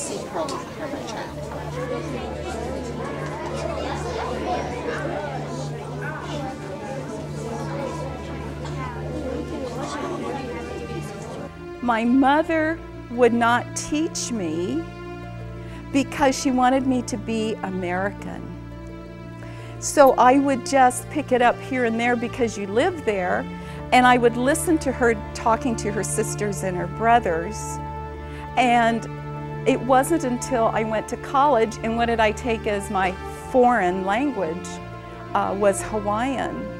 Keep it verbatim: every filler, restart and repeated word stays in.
see curly hair, my child. My mother would not teach me because she wanted me to be American. So I would just pick it up here and there because you live there, and I would listen to her talking to her sisters and her brothers. And it wasn't until I went to college, and what did I take as my foreign language uh, was Hawaiian.